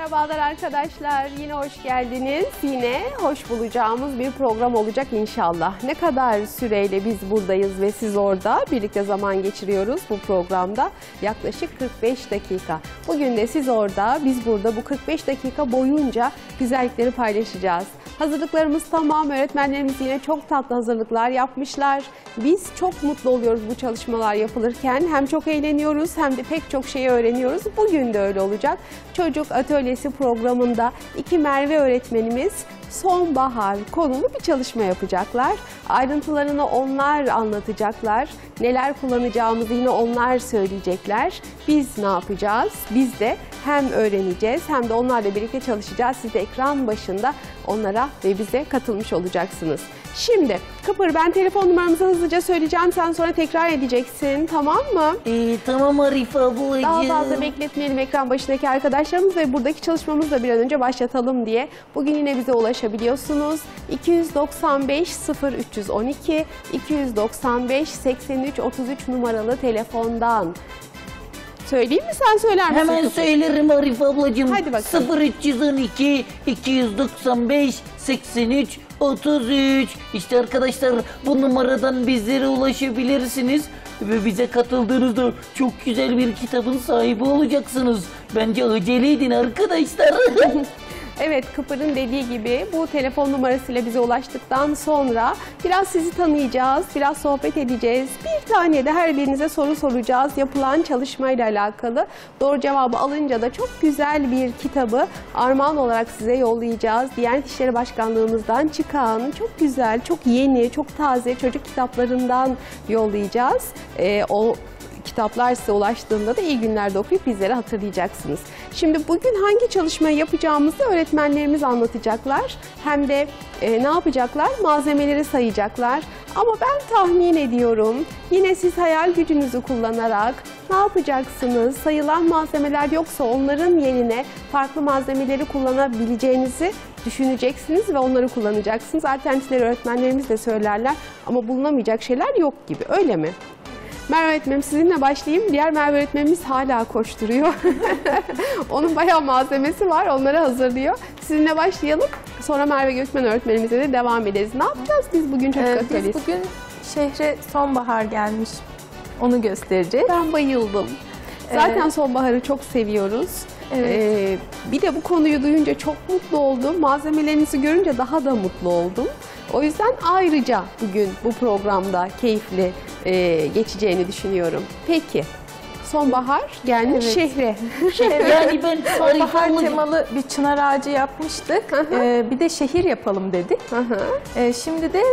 Merhabalar arkadaşlar, yine hoş geldiniz. Yine hoş bulacağımız bir program olacak inşallah. Ne kadar süreyle biz buradayız ve siz orada birlikte zaman geçiriyoruz bu programda. Yaklaşık 45 dakika. Bugün de siz orada, biz burada bu 45 dakika boyunca güzellikleri paylaşacağız. Hazırlıklarımız tamam, öğretmenlerimiz yine çok tatlı hazırlıklar yapmışlar. Biz çok mutlu oluyoruz bu çalışmalar yapılırken. Hem çok eğleniyoruz hem de pek çok şeyi öğreniyoruz. Bugün de öyle olacak. Çocuk Atölyesi programında iki Merve öğretmenimiz sonbahar konulu bir çalışma yapacaklar. Ayrıntılarını onlar anlatacaklar. Neler kullanacağımızı yine onlar söyleyecekler. Biz ne yapacağız? Biz de hem öğreneceğiz hem de onlarla birlikte çalışacağız. Siz de ekran başında onlara ve bize katılmış olacaksınız. Şimdi Kıpır, ben telefon numaramızı hızlıca söyleyeceğim. Sen sonra tekrar edeceksin, tamam mı? Tamam Arife ablacığım. Daha fazla bekletmeyelim ekran başındaki arkadaşlarımız ve buradaki çalışmamızı da bir an önce başlatalım diye. Bugün yine bize ulaşabiliyorsunuz. 295 0312 295 83 33 numaralı telefondan. Söyleyeyim mi, sen söyler misin? Hemen söylerim Arife ablacığım. Hadi bakalım. 0312 295 83 33. İşte arkadaşlar, bu numaradan bizlere ulaşabilirsiniz. Ve bize katıldığınızda çok güzel bir kitabın sahibi olacaksınız. Bence acele edin arkadaşlar. Evet, Kıpır'ın dediği gibi bu telefon numarasıyla bize ulaştıktan sonra biraz sizi tanıyacağız, biraz sohbet edeceğiz. Bir tane de her birinize soru soracağız yapılan çalışmayla alakalı. Doğru cevabı alınca da çok güzel bir kitabı armağan olarak size yollayacağız. Diyanet İşleri Başkanlığımızdan çıkan çok güzel, çok yeni, çok taze çocuk kitaplarından yollayacağız. O kitaplar size ulaştığında da iyi günlerde okuyup bizlere hatırlayacaksınız. Şimdi bugün hangi çalışmayı yapacağımızı öğretmenlerimiz anlatacaklar. Hem de ne yapacaklar? Malzemeleri sayacaklar. Ama ben tahmin ediyorum yine siz hayal gücünüzü kullanarak ne yapacaksınız? Sayılan malzemeler yoksa onların yerine farklı malzemeleri kullanabileceğinizi düşüneceksiniz ve onları kullanacaksınız. Alternatifleri öğretmenlerimiz de söylerler ama bulunamayacak şeyler yok gibi, öyle mi? Merve öğretmenim, sizinle başlayayım. Diğer Merve öğretmenimiz hala koşturuyor. Onun bayağı malzemesi var, onları hazırlıyor. Sizinle başlayalım. Sonra Merve Gökmen öğretmenimize de devam ederiz. Ne yapacağız biz bugün çocuk atölyesi? Biz bugün şehre sonbahar gelmiş. Onu göstereceğiz. Ben bayıldım. Zaten sonbaharı çok seviyoruz. Evet. Bir de bu konuyu duyunca çok mutlu oldum. Malzemelerinizi görünce daha da mutlu oldum. O yüzden ayrıca bugün bu programda keyifli geçeceğini düşünüyorum. Peki, sonbahar gelmiş şehre. Yani ben Sonbahar temalı bir çınar ağacı yapmıştık. Bir de şehir yapalım dedik. Şimdi de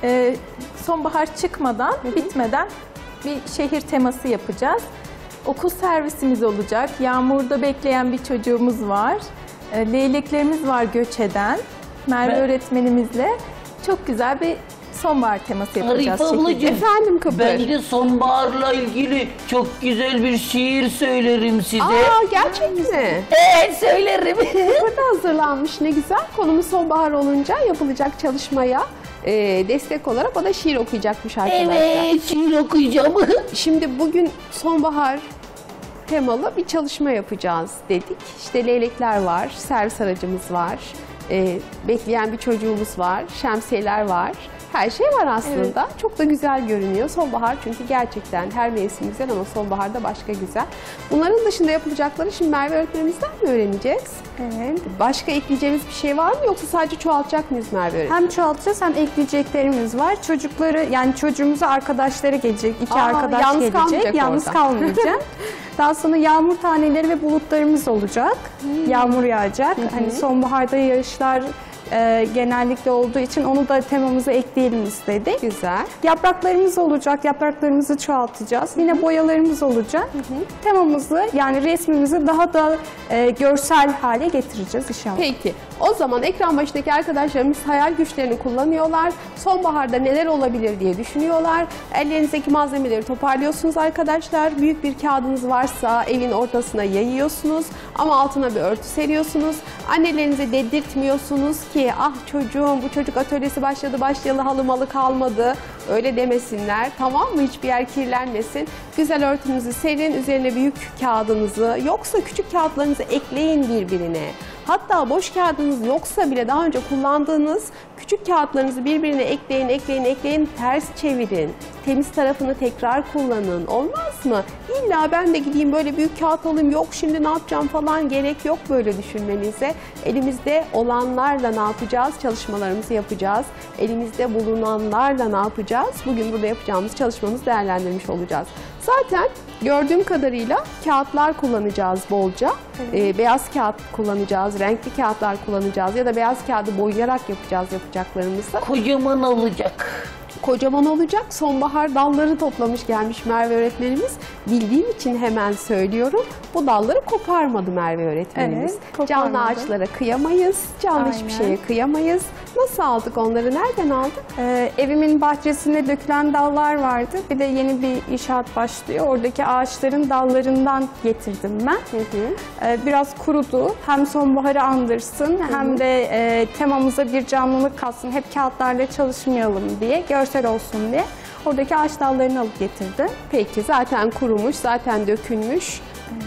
sonbahar çıkmadan, bitmeden bir şehir teması yapacağız. Okul servisimiz olacak. Yağmurda bekleyen bir çocuğumuz var. Leyleklerimiz var göç eden. Merve öğretmenimizle çok güzel bir sonbahar teması yapacağız. Arife ablacığım, Efendim Kıpır. ben de sonbaharla ilgili çok güzel bir şiir söylerim size. Gerçek mi? Evet, söylerim. Burada hazırlanmış, ne güzel. Konumuz sonbahar olunca yapılacak çalışmaya destek olarak o da şiir okuyacakmış arkadaşlar. Evet, şiir okuyacağım. Şimdi bugün sonbahar temalı bir çalışma yapacağız dedik. İşte leylekler var, servis aracımız var, bekleyen bir çocuğumuz var, şemsiyeler var. Her şey var aslında. Evet. Çok da güzel görünüyor. Sonbahar çünkü gerçekten her mevsim güzel ama sonbaharda başka güzel. Bunların dışında yapılacakları şimdi Merve öğretmenimizden mi öğreneceğiz? Evet. Başka ekleyeceğimiz bir şey var mı yoksa sadece çoğaltacak mıyız Merve öğretmenim? Hem çoğaltacağız hem ekleyeceklerimiz var. Çocukları, yani çocuğumuza arkadaşları gelecek. İki arkadaş yalnız gelecek. Yalnız kalmayacak. Daha sonra yağmur taneleri ve bulutlarımız olacak. Yağmur yağacak. Hani sonbaharda yağışlar genellikle olduğu için onu da temamıza ekleyelim istedik. Güzel. Yapraklarımız olacak. Yapraklarımızı çoğaltacağız. Yine boyalarımız olacak. Temamızı, yani resmimizi daha da görsel hale getireceğiz inşallah. Peki. O zaman ekran başındaki arkadaşlarımız hayal güçlerini kullanıyorlar. Sonbaharda neler olabilir diye düşünüyorlar. Ellerinizdeki malzemeleri toparlıyorsunuz arkadaşlar. Büyük bir kağıdınız varsa evin ortasına yayıyorsunuz ama altına bir örtü seriyorsunuz. Annelerinize dedirtmiyorsunuz ki ah çocuğum bu çocuk atölyesi başlayalı halı malı kalmadı. Öyle demesinler, tamam mı? Hiçbir yer kirlenmesin. Güzel örtünüzü serin, üzerine büyük kağıdınızı, yoksa küçük kağıtlarınızı ekleyin birbirine. Hatta boş kağıdınız yoksa bile daha önce kullandığınız küçük kağıtlarınızı birbirine ekleyin, ters çevirin. Temiz tarafını tekrar kullanın. Olmaz mı? İlla ben de gideyim böyle büyük kağıt alayım, yok şimdi ne yapacağım falan, gerek yok böyle düşünmenize. Elimizde olanlarla ne yapacağız? Çalışmalarımızı yapacağız. Elimizde bulunanlarla ne yapacağız? Bugün burada yapacağımız çalışmamızı değerlendirmiş olacağız. Zaten gördüğüm kadarıyla kağıtlar kullanacağız bolca. Beyaz kağıt kullanacağız, renkli kağıtlar kullanacağız ya da beyaz kağıdı boyayarak yapacağız yapacaklarımızı. Kocaman olacak. Kocaman olacak. Sonbahar dalları toplamış gelmiş Merve öğretmenimiz. Bildiğim için hemen söylüyorum. Bu dalları koparmadı Merve öğretmenimiz. Evet, koparmadı. Canlı ağaçlara kıyamayız. Canlı hiçbir Aynen. şeye kıyamayız. Nasıl aldık onları? Nereden aldık? Evimin bahçesinde dökülen dallar vardı. Bir de yeni bir inşaat başlıyor. Oradaki ağaçların dallarından getirdim ben. Biraz kurudu. Hem sonbaharı andırsın hem de temamıza bir canlılık katsın. Hep kağıtlarla çalışmayalım diye, görsel olsun diye. Oradaki ağaç dallarını alıp getirdim. Peki zaten kurumuş, zaten dökülmüş.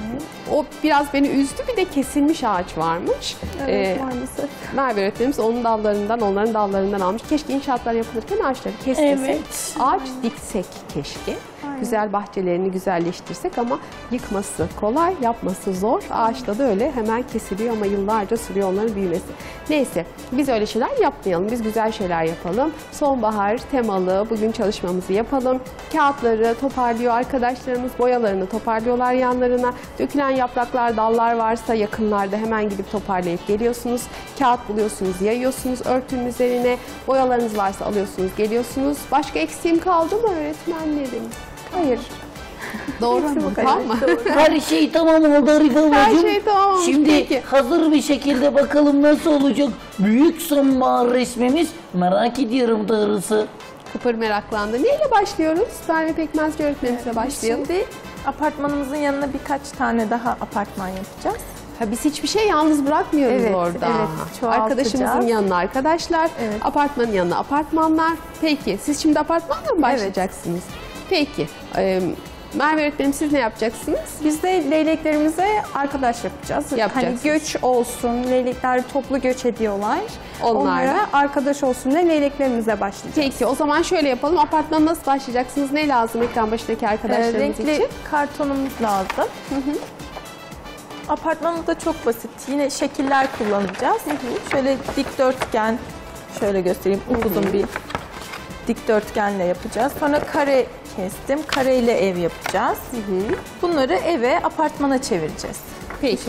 O biraz beni üzdü. Bir de kesilmiş ağaç varmış. Evet, maalesef. Merve öğretmenimiz onların dallarından almış. Keşke inşaatlar yapılırken ağaçları kesmesek. Evet. Ağaç diksek keşke. Güzel bahçelerini güzelleştirsek ama yıkması kolay, yapması zor. Ağaçta da öyle hemen kesiliyor ama yıllarca sürüyor onların büyümesi. Neyse biz öyle şeyler yapmayalım. Biz güzel şeyler yapalım. Sonbahar temalı bugün çalışmamızı yapalım. Kağıtları toparlıyor arkadaşlarımız. Boyalarını toparlıyorlar yanlarına. Dökülen yapraklar, dallar varsa yakınlarda hemen gidip toparlayıp geliyorsunuz. Kağıt buluyorsunuz, yayıyorsunuz örtünün üzerine. Boyalarınız varsa alıyorsunuz, geliyorsunuz. Başka eksiğim kaldı mı öğretmenlerim? Hayır. Doğru mu? Tamam mı? Her şey tamam oldu Arife ablacığım. Her şey tamam olmuş, Şimdi peki. hazır bir şekilde bakalım nasıl olacak büyük sonbahar resmimiz. Merak ediyorum doğrusu. Kıpır meraklandı. Neyle başlıyoruz? Merve Pekmezci öğretmenimizle başlayalım. Şimdi apartmanımızın yanına birkaç tane daha apartman yapacağız. Ha, biz hiçbir şey yalnız bırakmıyoruz Evet, orada. evet, çoğaltacağız. Arkadaşımızın yanına arkadaşlar, Evet. apartmanın yanına apartmanlar. Peki siz şimdi apartmanla mı başlayacaksınız? Peki. Merve öğretmenim siz ne yapacaksınız? Biz de leyleklerimize arkadaş yapacağız. Hani Yapacaksınız. göç olsun, leylekler toplu göç ediyorlar. Onlarla. Onlara arkadaş olsun diye leyleklerimize başlayacağız. Peki o zaman şöyle yapalım. Apartmana nasıl başlayacaksınız? Ne lazım ekran başındaki arkadaşlarımız Renkli için? kartonumuz lazım. Apartmanımız da çok basit. Yine şekiller kullanacağız. Şöyle dikdörtgen, şöyle göstereyim, uzun bir dikdörtgenle yapacağız. Sonra kare kestim. Kareyle ev yapacağız. Bunları eve, apartmana çevireceğiz. Peki.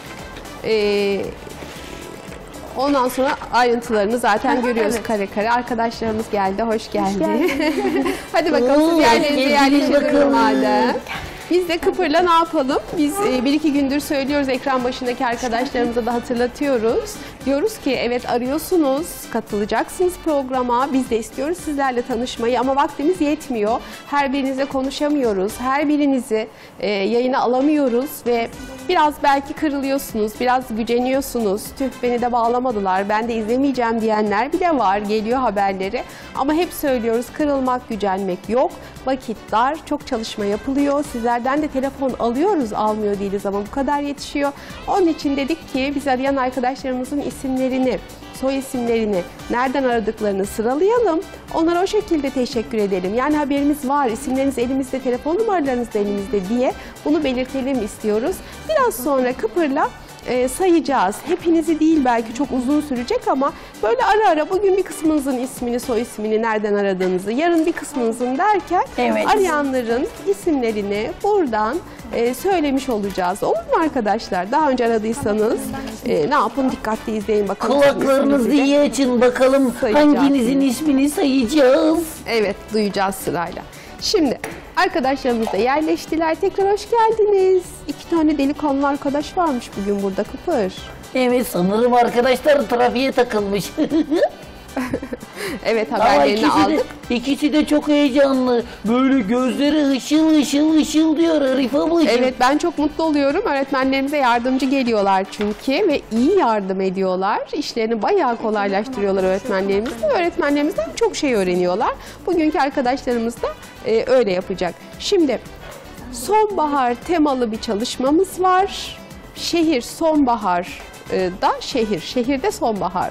Ondan sonra ayrıntılarını zaten görüyoruz evet. kare kare. Arkadaşlarımız geldi, hoş geldi. Hadi bakalım siz Oo, yerlerinize geldiniz yerleştirin bakalım. madem. Biz de Kıpır'la ne yapalım? Biz bir iki gündür söylüyoruz, ekran başındaki arkadaşlarımıza da hatırlatıyoruz. Diyoruz ki evet arıyorsunuz, katılacaksınız programa. Biz de istiyoruz sizlerle tanışmayı ama vaktimiz yetmiyor. Her birinize konuşamıyoruz, her birinizi yayına alamıyoruz ve biraz belki kırılıyorsunuz, biraz güceniyorsunuz. Tüh beni de bağlamadılar, ben de izlemeyeceğim diyenler bile var, geliyor haberleri. Ama hep söylüyoruz, kırılmak, gücenmek yok. Vakit dar, çok çalışma yapılıyor. Sizlerden de telefon alıyoruz, almıyor değiliz ama bu kadar yetişiyor. Onun için dedik ki biz arayan arkadaşlarımızın isimlerini, soy isimlerini, nereden aradıklarını sıralayalım. Onlara o şekilde teşekkür edelim. Yani haberimiz var, isimleriniz elimizde, telefon numaralarınız da elimizde diye bunu belirtelim istiyoruz. Biraz sonra Kıpır'la sayacağız. Hepinizi değil, belki çok uzun sürecek ama böyle ara ara bugün bir kısmınızın ismini, soy ismini, nereden aradığınızı, yarın bir kısmınızın derken Evet. arayanların isimlerini buradan söylemiş olacağız. Olur mu arkadaşlar? Daha önce aradıysanız ne yapın? Dikkatli izleyin bakalım. Kulaklarınızı İsminizi de. iyi açın bakalım Sayacağız. hanginizin ismini sayacağız. Evet, duyacağız sırayla. Şimdi Arkadaşlarımız da yerleştiler. Tekrar hoş geldiniz. 2 tane delikanlı arkadaş varmış bugün burada Kıpır. Evet, sanırım arkadaşlar trafiğe takılmış. Evet, Ama haberlerini aldık. ikisi de çok heyecanlı. Böyle gözleri ışıl ışıl ışıl diyor Arif ablacığım. Evet, ben çok mutlu oluyorum. Öğretmenlerimize yardımcı geliyorlar çünkü ve iyi yardım ediyorlar. İşlerini bayağı kolaylaştırıyorlar öğretmenlerimiz de. Öğretmenlerimizden çok şey öğreniyorlar. Bugünkü arkadaşlarımız da öyle yapacak. Şimdi sonbahar temalı bir çalışmamız var. Şehir sonbahar da şehirde sonbahar.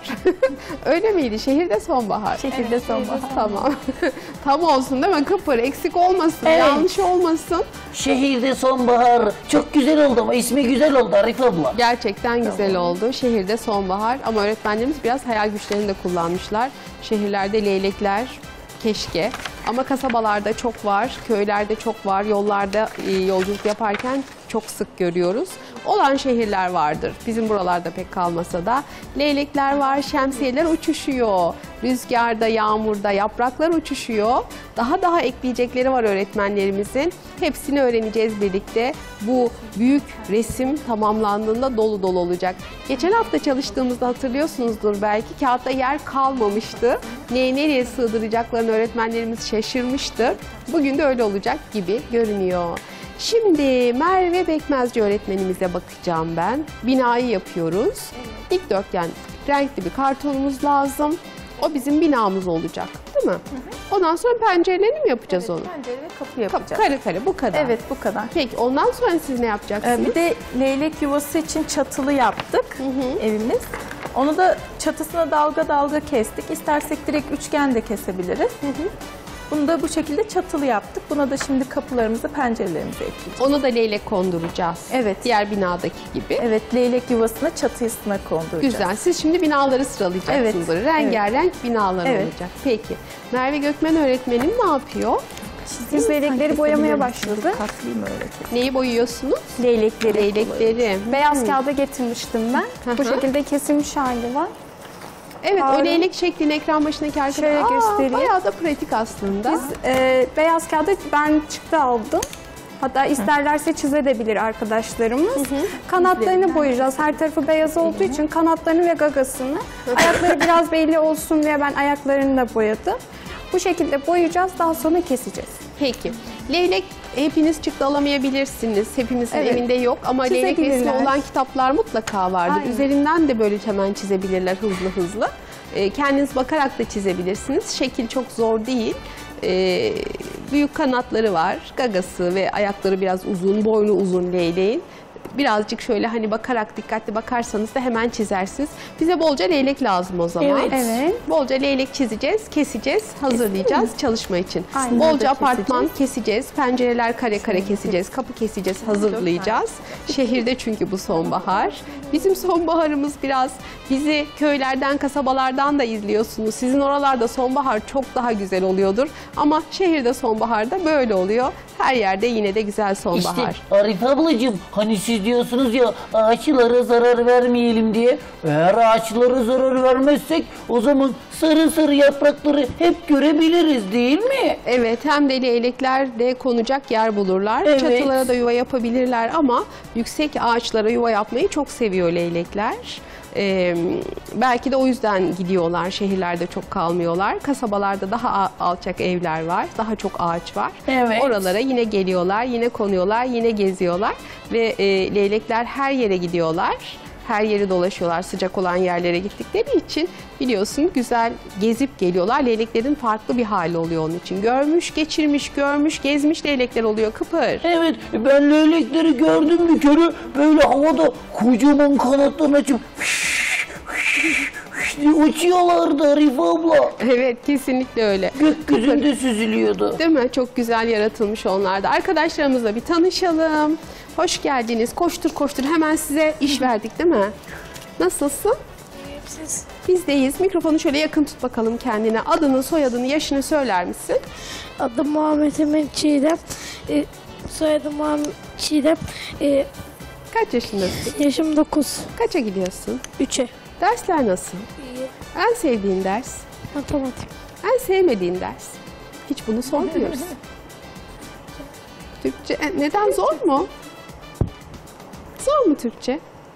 Öyle miydi? Şehirde sonbahar. Şehirde sonbahar. Tamam. Tam olsun değil mi? Kıpır eksik olmasın, Evet. yanlış olmasın. Şehirde sonbahar. Çok güzel oldu ama ismi güzel oldu Arif abla. Gerçekten güzel oldu. Şehirde sonbahar ama öğretmenlerimiz biraz hayal güçlerini de kullanmışlar. Şehirlerde leylekler keşke ama kasabalarda çok var, köylerde çok var, yollarda yolculuk yaparken çok sık görüyoruz. Olan şehirler vardır. Bizim buralarda pek kalmasa da. Leylekler var, şemsiyeler uçuşuyor. Rüzgarda, yağmurda yapraklar uçuşuyor. Daha ekleyecekleri var öğretmenlerimizin. Hepsini öğreneceğiz birlikte. Bu büyük resim tamamlandığında dolu dolu olacak. Geçen hafta çalıştığımızda hatırlıyorsunuzdur belki, kağıtta yer kalmamıştı. Neyi nereye sığdıracaklarını öğretmenlerimiz şaşırmıştı. Bugün de öyle olacak gibi görünüyor. Şimdi Merve Bekmezci öğretmenimize bakacağım ben. Binayı yapıyoruz. Dikdörtgen renkli bir kartonumuz lazım. O bizim binamız olacak, değil mi? Ondan sonra pencerelerini mi yapacağız onu? Pencere ve kapı yapacağız. Kare kare bu kadar. Evet, bu kadar. Peki ondan sonra siz ne yapacaksınız? Bir de leylek yuvası için çatılı yaptık evimiz. Onu da çatısına dalga dalga kestik. İstersek direkt üçgen de kesebiliriz. Bunu da bu şekilde çatılı yaptık. Buna da şimdi kapılarımızı, pencerelerimizi ekleyeceğiz. Onu da leylek konduracağız. Evet. Diğer binadaki gibi. Evet, leylek yuvasını çatısına konduracağız. Güzel. Siz şimdi binaları sıralayacaksınız. Evet. Böyle rengarenk binalar Evet. olacak. Peki. Merve Gökmen öğretmenim ne yapıyor? Biz leylekleri boyamaya başladık. Katlayayım öyle. Neyi boyuyorsunuz? Leylekleri. Leylekleri. Beyaz kağıda getirmiştim ben. Bu şekilde kesilmiş hali var. Evet, o Pardon. leylek şeklini ekran başındaki arkadaşlar. Şöyle göstereyim. Bayağı da pratik aslında. Biz beyaz kağıda ben çıktı aldım. Hatta isterlerse çizebilir arkadaşlarımız. Kanatlarını boyayacağız. Her tarafı beyaz olduğu için kanatlarını ve gagasını. Ayakları biraz belli olsun diye ben ayaklarını da boyadım. Bu şekilde boyayacağız. Daha sonra keseceğiz. Peki. Leylek hepiniz çıktı alamayabilirsiniz. Hepimizin Evet. evinde yok ama leylek resmi Çizebilirler. olan kitaplar mutlaka vardır. Aynen. Üzerinden de böyle hemen çizebilirler hızlı. Kendiniz bakarak da çizebilirsiniz. Şekil çok zor değil. Büyük kanatları var. Gagası ve ayakları biraz uzun, boynu uzun leyleğin. Birazcık şöyle hani bakarak, dikkatli bakarsanız da hemen çizersiniz. Bize bolca leylek lazım o zaman. Evet. Evet. Bolca leylek çizeceğiz, keseceğiz, hazırlayacağız çalışma için. Aynen. Bolca Burada apartman keseceğiz, pencereler kare kare keseceğiz, kapı keseceğiz, hazırlayacağız. Şehirde çünkü bu sonbahar. Bizim sonbaharımız biraz, bizi köylerden, kasabalardan da izliyorsunuz. Sizin oralarda sonbahar çok daha güzel oluyordur. Ama şehirde sonbaharda böyle oluyor. Her yerde yine de güzel sonbahar. İşte Arif ablacığım, hani siz diyorsunuz ya ağaçlara zarar vermeyelim diye. Eğer ağaçlara zarar vermezsek o zaman sarı sarı yaprakları hep görebiliriz, değil mi? Evet, hem de leylekler de konacak yer bulurlar. Evet. Çatılara da yuva yapabilirler ama yüksek ağaçlara yuva yapmayı çok seviyor leylekler. Belki de o yüzden gidiyorlar, şehirlerde çok kalmıyorlar. Kasabalarda daha alçak evler var, daha çok ağaç var. Evet. Oralara yine geliyorlar, yine konuyorlar, yine geziyorlar ve leylekler her yere gidiyorlar. Her yeri dolaşıyorlar sıcak olan yerlere gittikleri için, biliyorsun, güzel gezip geliyorlar. Leyleklerin farklı bir hali oluyor onun için. Görmüş, geçirmiş, görmüş, gezmiş leylekler oluyor Kıpır. Evet, ben leylekleri gördüm bir kere, böyle havada kocaman kanatlarını açıp diye uçuyorlardı Arif abla. Evet, kesinlikle öyle. Gökyüzünde süzülüyordu. Değil mi? Çok güzel yaratılmış onlar da. Arkadaşlarımızla bir tanışalım. Hoş geldiniz. Koştur koştur hemen size iş verdik, değil mi? Nasılsın? Siz Biz deyiz. Mikrofonu şöyle yakın tut bakalım kendine. Adını, soyadını, yaşını söyler misin? adım Muhammed Emin Çiğdem. Soyadım Muhammed Çiğdem. Kaç yaşındasın? Yaşım 9. Kaça gidiyorsun? 3'e. Dersler nasıl? İyi. En sevdiğin ders? Matematik. En sevmediğin ders? Hiç bunu sormuyoruz. Türkçe neden zor mu? Zor mu Türkçe?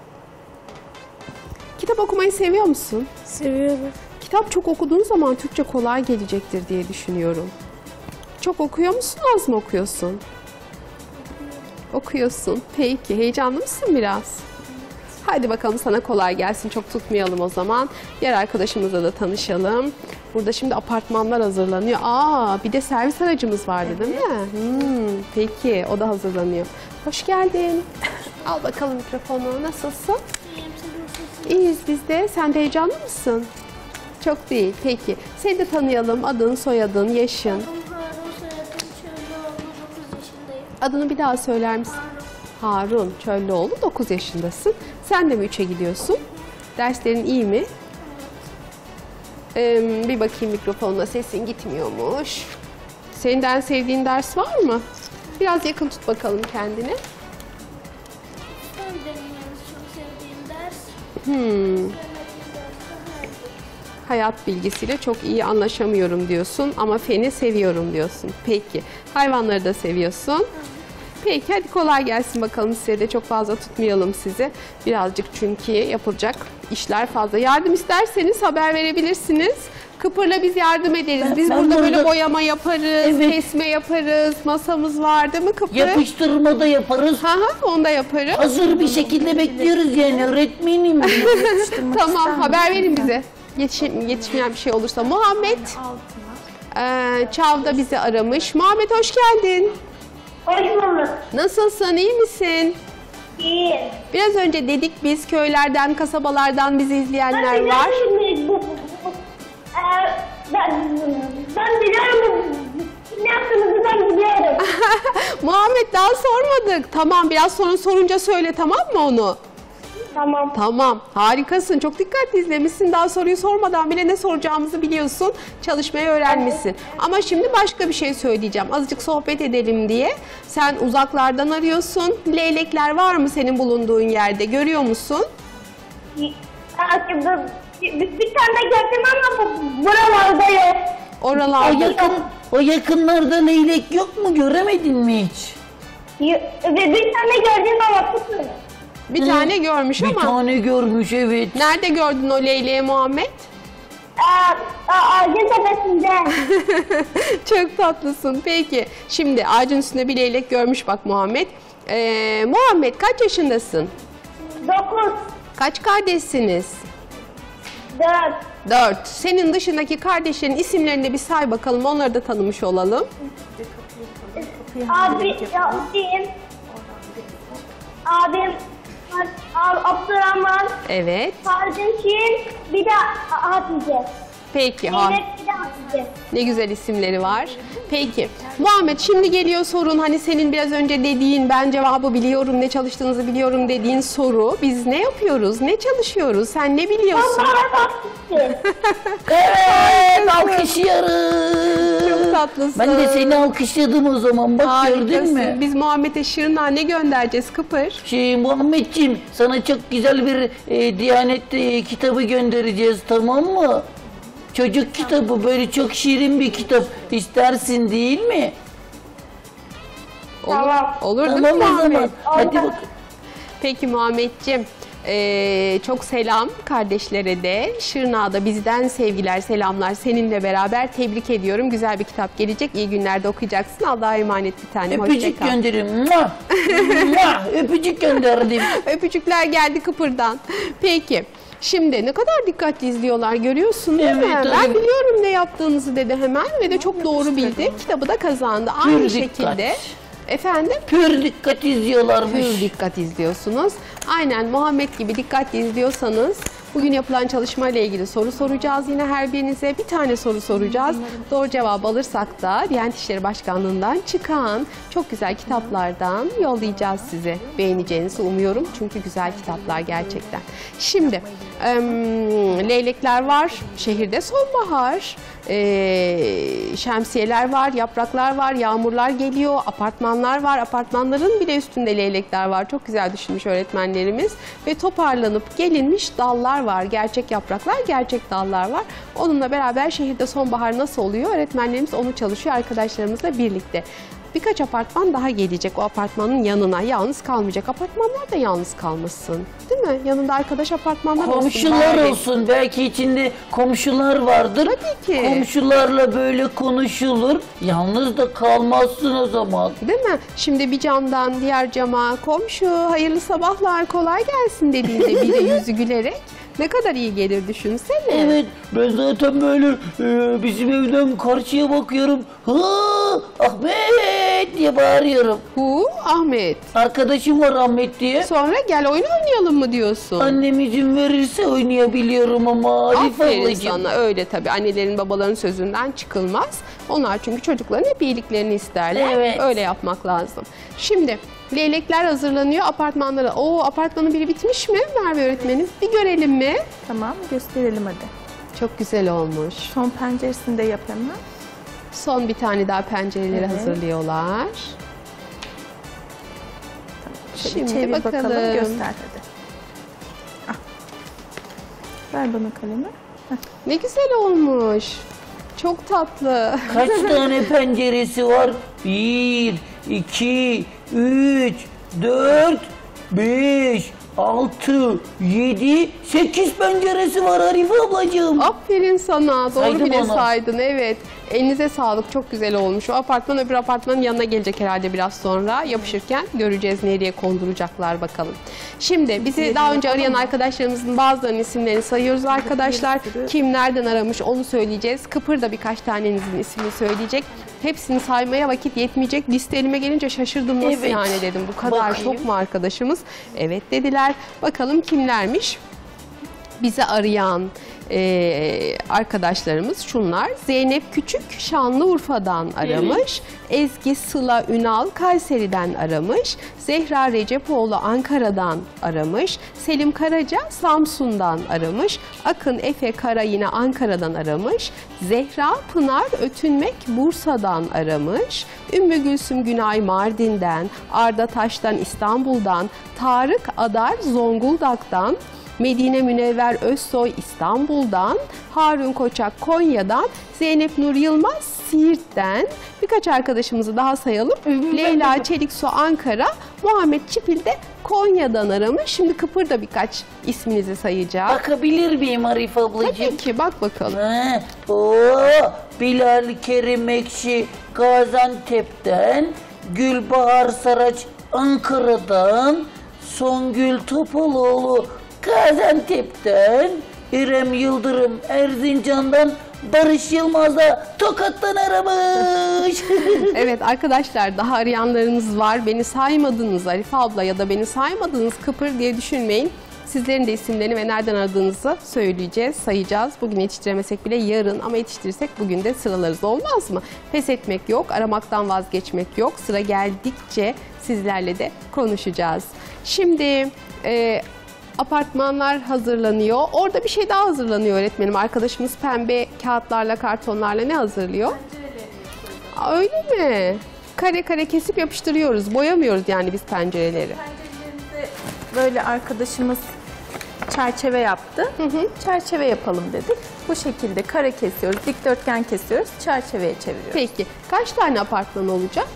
Kitap okumayı seviyor musun? Seviyorum. Kitap çok okuduğun zaman Türkçe kolay gelecektir diye düşünüyorum. Çok okuyor musun, az mı okuyorsun? Okuyorsun. Peki, heyecanlı mısın biraz? Hadi bakalım sana kolay gelsin. Çok tutmayalım o zaman. Diğer arkadaşımızla da tanışalım. Burada şimdi apartmanlar hazırlanıyor. Bir de servis aracımız vardı değil mi? Peki, o da hazırlanıyor. Hoş geldin. Al bakalım mikrofonu. Nasılsın? İyiyiz biz de. Sen de heyecanlı mısın? Çok değil. Peki. Seni de tanıyalım. Adın, soyadın, yaşın. Harun, soyadım Çöllüoğlu, 9 yaşındayım. Adını bir daha söyler misin? Harun Çöllüoğlu, 9 yaşındasın. Sen de mi 3'e gidiyorsun? Derslerin iyi mi? Bir bakayım mikrofonla, sesin gitmiyormuş. Senin de en sevdiğin ders var mı? Biraz yakın tut bakalım kendini. Fen deneyimin çok sevdiğim ders. Sevmediğim ders de hayat. Hayat bilgisiyle çok iyi anlaşamıyorum diyorsun ama feni seviyorum diyorsun. Peki. Hayvanları da seviyorsun. Peki, hadi kolay gelsin bakalım size de, çok fazla tutmayalım sizi. Birazcık çünkü yapılacak işler fazla. Yardım isterseniz haber verebilirsiniz. Kıpır'la biz yardım ederiz. Biz Ben burada böyle burada- boyama yaparız, Evet. kesme yaparız, masamız var değil mi Kıpır? Yapıştırma da yaparız. Onu da yaparız. Hazır bir şekilde bekliyoruz yani öğretmenim. Tamam, haber verin bize. Yetişmeyen bir şey olursa. Muhammed Çav'da bizi aramış. Muhammed hoş geldin. Hoş bulduk. Nasılsın, iyi misin? İyi. Biraz önce dedik biz, köylerden, kasabalardan bizi izleyenler var. Ben biliyorum. Ne yaptığınızı ben biliyorum. Muhammed daha sormadık. Tamam, biraz sonra sorunca söyle, tamam mı onu? Tamam. Tamam, harikasın. Çok dikkatli izlemişsin. Daha soruyu sormadan bile ne soracağımızı biliyorsun. Çalışmayı öğrenmişsin. Ama şimdi başka bir şey söyleyeceğim. Azıcık sohbet edelim diye. Sen uzaklardan arıyorsun. Leylekler var mı senin bulunduğun yerde? Görüyor musun? Bir tane gördüm ama buralarda yok. Oralarda. O yakınlarda leylek yok mu? Göremedin mi hiç? Bir tane gördüm ama tutmadım. Bir tane görmüş Bir ama. tane görmüş, evet. Nerede gördün o leyleği Muhammed? Ağacın tepesinde. Çok tatlısın. Peki. Şimdi ağacın üstünde bir leylek görmüş bak Muhammed. Muhammed kaç yaşındasın? 9, Kaç kardeşsiniz? 4, 4. Senin dışındaki kardeşlerin isimlerini de bir say bakalım. Onları da tanımış olalım. abim Abdurrahman, Evet. kardeşim, bir de Hatice. Peki. Zeynep, bir de Hatice. Ne güzel isimleri var. Peki. Muhammed şimdi geliyor sorun. Hani senin biraz önce dediğin, ben cevabı biliyorum, ne çalıştığınızı biliyorum dediğin soru. Biz ne yapıyoruz? Ne çalışıyoruz? Sen ne biliyorsun? Evet, alkışlıyoruz. Çok tatlısın. Ben de seni alkışladım o zaman. Bak gördün Harikasın. mü? Biz Muhammed'e şırnağa ne göndereceğiz Kıpır? Muhammedciğim, sana çok güzel bir Diyanet kitabı göndereceğiz, tamam mı? Çocuk kitabı, böyle çok şirin bir kitap. İstersin değil mi? Tamam. Olur değil mi Tamam o Muhammed? zaman. Hadi bak. Peki Muhammedciğim, çok selam kardeşlere de. Şırnağ'da bizden sevgiler, selamlar. Seninle beraber tebrik ediyorum. Güzel bir kitap gelecek. İyi günlerde okuyacaksın. Allah'a emanet bir tanem. Hoşça Öpücük kal. gönderin. Muah! Muah! Öpücük gönderdim. Öpücükler geldi Kıpır'dan. Peki. Şimdi ne kadar dikkatli izliyorlar görüyorsun değil mi? Evet, Ben evet. biliyorum ne yaptığınızı dedi hemen ve de çok doğru bildi. Kitabı da kazandı. Aynı Pür dikkat. şekilde. Efendim? Pür dikkat izliyorlarmış. Pür dikkat izliyorsunuz. Aynen Muhammed gibi dikkatli izliyorsanız bugün yapılan çalışmayla ilgili soru soracağız. Yine her birinize bir tane soru soracağız. Doğru cevap alırsak da Diyanet İşleri Başkanlığı'ndan çıkan çok güzel kitaplardan yollayacağız size. Beğeneceğinizi umuyorum. Çünkü güzel kitaplar gerçekten. Şimdi leylekler var. Şehirde sonbahar. Şemsiyeler var, yapraklar var, yağmurlar geliyor, apartmanlar var. Apartmanların bile üstünde leylekler var. Çok güzel düşünmüş öğretmenlerimiz. Ve toparlanıp gelinmiş dallar var. Gerçek yapraklar, gerçek dallar var. Onunla beraber şehirde sonbahar nasıl oluyor? Öğretmenlerimiz onu çalışıyor arkadaşlarımızla birlikte. birkaç apartman daha gelecek o apartmanın yanına. Yalnız kalmayacak. Apartmanlar da yalnız kalmasın. Değil mi? Yanında arkadaş apartmanlar olsun. Komşular bari. olsun. Belki içinde komşular vardır. Tabii ki. Komşularla böyle konuşulur. Yalnız da kalmazsın o zaman. Değil mi? Şimdi bir camdan diğer cama komşu hayırlı sabahlar kolay gelsin dediğinde biri yüzü gülerek ne kadar iyi gelir düşünsene. Evet, ben zaten böyle bizim evden karşıya bakıyorum. Ha, Ahmet diye bağırıyorum. Ahmet. Arkadaşım var Ahmet diye. Sonra gel oyun oynayalım mı diyorsun? Annem izin verirse oynayabiliyorum ama Arif Aferin ablacığım. sana. Öyle tabii. Annelerin babaların sözünden çıkılmaz. Onlar çünkü çocukların hep iyiliklerini isterler. Evet. Öyle yapmak lazım. Şimdi leylekler hazırlanıyor apartmanlara. Apartmanın biri bitmiş mi Merve öğretmenim? Bir görelim mi? Tamam, gösterelim hadi. Çok güzel olmuş. Son penceresini de yap hemen. Son bir tane daha pencereleri Evet. hazırlıyorlar. Şöyle Şimdi çevir bakalım. göster hadi. Ah. Ver bana kalemi. Ne güzel olmuş. Çok tatlı. Kaç tane penceresi var? 1, 2, 3, 4, 5, 6, 7, 8 penceresi var Arif ablacığım. Aferin sana. Doğru Saydım bile onu. saydın. Evet. Elinize sağlık. Çok güzel olmuş. O apartman öbür apartmanın yanına gelecek herhalde biraz sonra. Yapışırken göreceğiz nereye konduracaklar bakalım. Şimdi bizi daha önce arayan arkadaşlarımızın bazılarının isimlerini sayıyoruz arkadaşlar. Kim nereden aramış onu söyleyeceğiz. Kıpır da birkaç tanenizin ismini söyleyecek. Hepsini saymaya vakit yetmeyecek. Liste elime gelince şaşırdım. Nasıl Evet. yani dedim. Bu kadar Bakayım. çok mu arkadaşımız? Evet dediler. Bakalım kimlermiş? Bizi arayan arkadaşlarımız şunlar. Zeynep Küçük Şanlıurfa'dan aramış. Ezgi Sıla Ünal Kayseri'den aramış. Zehra Recepoğlu Ankara'dan aramış. Selim Karaca Samsun'dan aramış. Akın Efe Kara yine Ankara'dan aramış. Zehra Pınar Ötünmek Bursa'dan aramış. Ümmü Gülsüm Günay Mardin'den, Arda Taş'tan İstanbul'dan, Tarık Adar Zonguldak'tan, Medine Münevver Özsoy İstanbul'dan, Harun Koçak Konya'dan, Zeynep Nur Yılmaz Siirt'ten, birkaç arkadaşımızı daha sayalım. Leyla Çeliksu Ankara, Muhammed Çipil de Konya'dan aramış. Şimdi Kıpır da birkaç isminizi sayacak. Bakabilir miyim Arif ablacığım? Tabii ki bak bakalım. Bilal Kerim Ekşi Gaziantep'ten, Gülbahar Saraç Ankara'dan, Songül Topaloğlu Gaziantep'ten, İrem Yıldırım Erzincan'dan, Barış Yılmaz da Tokat'tan aramış. Evet arkadaşlar daha arayanlarınız var. Beni saymadınız Arife abla ya da beni saymadınız Kıpır diye düşünmeyin. Sizlerin de isimlerini ve nereden aradığınızı söyleyeceğiz, sayacağız. Bugün yetiştiremesek bile yarın ama yetiştirirsek bugün de sıralarız olmaz mı? Pes etmek yok, aramaktan vazgeçmek yok. Sıra geldikçe sizlerle de konuşacağız. Şimdi apartmanlar hazırlanıyor. Orada bir şey daha hazırlanıyor öğretmenim. Arkadaşımız pembe kağıtlarla, kartonlarla ne hazırlıyor? Öyle mi? Kare kare kesip yapıştırıyoruz. Boyamıyoruz yani biz pencereleri. Pencerelerimize böyle arkadaşımız çerçeve yaptı. Çerçeve yapalım dedik. Bu şekilde kare kesiyoruz, dikdörtgen kesiyoruz, çerçeveye çeviriyoruz. Peki kaç tane apartman olacak?